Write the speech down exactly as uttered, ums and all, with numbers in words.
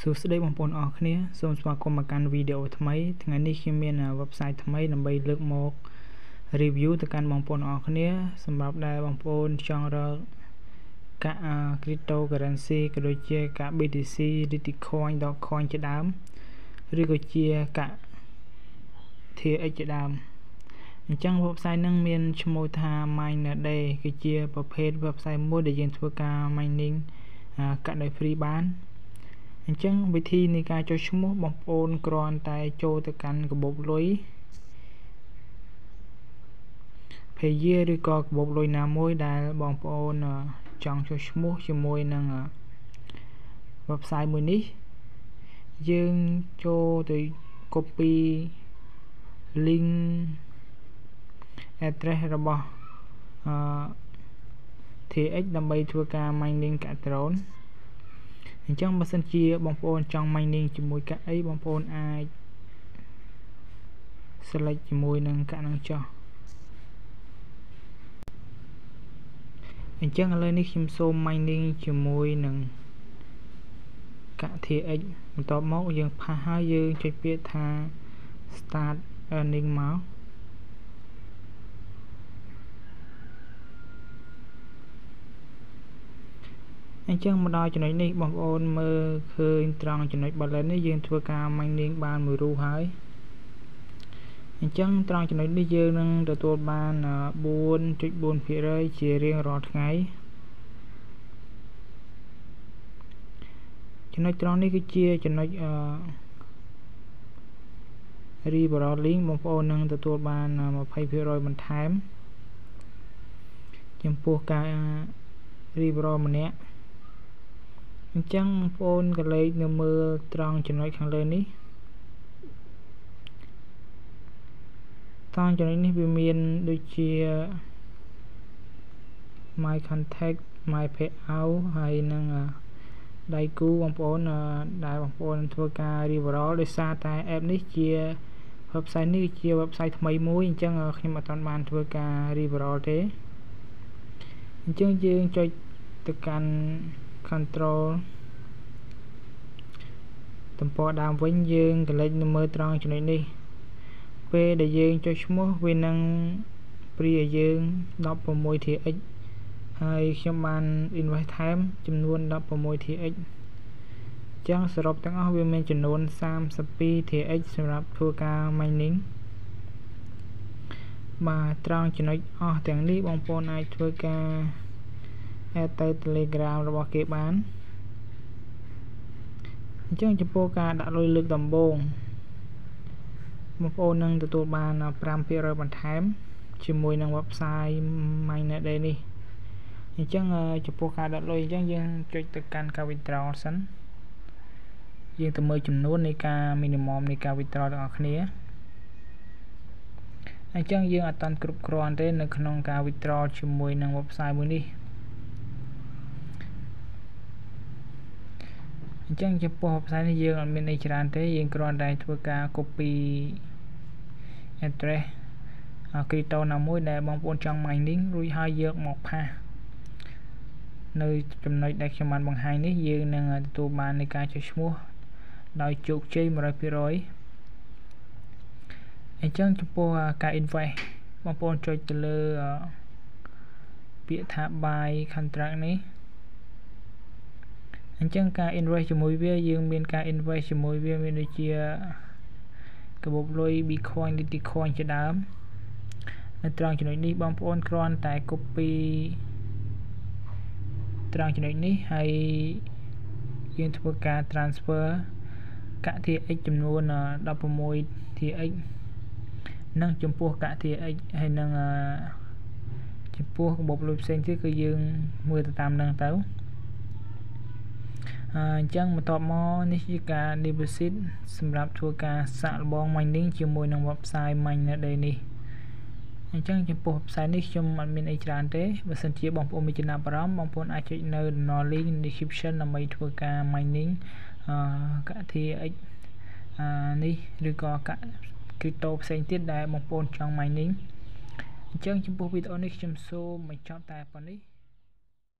សួស្តីបងប្អូនអរគ្នាសូមស្វាគមន៍មកកាន់វីដេអូថ្មីថ្ងៃនេះខ្ញុំមាន website ថ្មីដើម្បីលើកមក review ទៅកាន់បងប្អូនអរគ្នាសម្រាប់ដែលបងប្អូនចង់រកកាក់ cryptocurrency ក៏ដូចជាកាក់ ប៊ី ទី ស៊ី Litecoin Dogecoin ជាដើមឬក៏ជាកាក់ ធី អេច ជាដើមអញ្ចឹង website នឹងមានឈ្មោះថា MinerDay គឺជាប្រភេទ website មួយដែលយើងធ្វើការ mining កាក់ដោយ free បានអញ្ចឹងវិធីនៃការចុះឈ្មោះបងប្អូនគ្រាន់តែចូលទៅកាន់កាបូបលុយ page ឬក៏កាបូបលុយណាមួយដែលបងប្អូនចង់ចុះឈ្មោះជាមួយនឹង website មួយនេះយើងចូលទៅ copy link address របស់ ធី អេច ដើម្បីធ្វើការ mining កាក់ drone អញ្ចឹងបើសិនជាបងប្អូនចង់ mining ជាមួយកាក់អីបងប្អូនអាច select ជាមួយនឹងកាក់នឹងចុះអញ្ចឹងឥឡូវនេះខ្ញុំសូម mining ជាមួយនឹងកាក់ ធី អេច បន្ទាប់មកយើងផាសហើយយើងចុចពាក្យថា start earning មកអញ្ចឹងមកដល់ចំណុចនេះបងប្អូនមើលឃើញត្រង់ចំណុច balance នេះយើងធ្វើការ mining បានមួយរូបហើយអញ្ចឹងត្រង់ចំណុចនេះយើងនឹងទទួលបាន បួនចុចបួនភាគរយ ជារៀងរាល់ថ្ងៃចំណុចត្រង់នេះគឺជាចំណុច referral link បងប្អូននឹងទទួលបាន ยี่สิบភាគរយ បន្ថែមចំពោះការ referral ម្នាក់អញ្ចឹងបងប្អូនក៏លេខនៅមើលត្រង់ចំណុចខាងលើនេះត្រង់ចំណុចនេះវាមានដូចជា my contact my payout ហើយនឹងដៃគូបងប្អូនដែលបងប្អូនធ្វើការ referral ដោយសារតែ app នេះជា website នេះជា website ថ្មីមួយអញ្ចឹងខ្ញុំអត់ទាន់បានធ្វើការ referral ទេអញ្ចឹងយើងចុចទៅកាន់ control ទំព័រដើមវិញយើងក៏លេចនៅមើលត្រង់ចំណុចនេះពេលដែលយើងចុចឈ្មោះវានឹងព្រីឲ្យយើង ដប់ប្រាំមួយ ធី អេច ហើយខ្ញុំបាន invest ថែមចំនួន ដប់ប្រាំមួយ ធី អេច អញ្ចឹងសរុបទាំងអស់វាមានចំនួន សាមសិបពីរ ធី អេច សម្រាប់ធ្វើការ mining បាទត្រង់ចំណុចអស់ទាំងនេះបងប្អូនអាចធ្វើការ add ទៅ Telegram របស់គេបានអញ្ចឹងចំពោះការដាក់លុយលើកដំបូងបងប្អូននឹងទទួលបាន ប្រាំភាគរយ បន្ថែមជាមួយនឹង website MinerDay នេះអញ្ចឹងចំពោះការដាក់លុយអញ្ចឹងយើងចុចទៅកាន់ការ withdraw សិនយើងទៅមើលចំនួននៃការ minimum នៃការ withdraw ទាំងអស់គ្នាអញ្ចឹងយើងអត់តាន់គ្រប់គ្រាន់ទេនៅក្នុងការ withdraw ជាមួយនឹង website មួយនេះអញ្ចឹងចំពោះ website នេះយើងអត់មានអីច្រើនទេយើងគ្រាន់តែធ្វើការ copy address crypto ណាមួយដែលបងប្អូនចង់ mining រួចហើយយកមកផាសនៅចំណុចដែលខ្ញុំបានបង្ហាញនេះយើងនឹងទទួលបាននៃការចុះឈ្មោះដោយជោគជ័យ một trămភាគរយ អញ្ចឹងចំពោះការ invest បងប្អូនចុចទៅលើពាក្យថា buy contract នេះអញ្ចឹងការ invest ជាមួយវាយើងមានការ invest ជាមួយវាមានដូចជាកាបូបលុយ Bitcoin Litecoin ជាដើមនៅត្រង់ចំណុចនេះបងប្អូនគ្រាន់តែ copy ត្រង់ចំណុចនេះហើយយើងធ្វើការ transfer កាក់ ធី អេច ចំនួន ដប់ប្រាំមួយ ធី អេច និងចំពោះកាក់ ធី អេច ហើយនឹងចំពោះកាបូបលុយផ្សេងទៀតគឺយើងមើលទៅតាមនឹងទៅអញ្ចឹងបន្ទាប់មកនេះជាការ deposit សម្រាប់ធ្វើការសាកល្បង mining ជាមួយនឹង website MinerDay នេះអញ្ចឹងចំពោះ website នេះខ្ញុំអត់មានអីច្រើនទេបើសិនជាបងប្អូនមានចំណាប់អារម្មណ៍បងប្អូនអាចចុចនៅ link description ដើម្បីធ្វើការ mining កាក់ ធី អេច នេះឬក៏កាក់ crypto ផ្សេងទៀតដែលបងប្អូនចង់ mining អញ្ចឹងចំពោះវីដេអូនេះខ្ញុំសូមបញ្ចប់តែប៉ុណ្្នេះ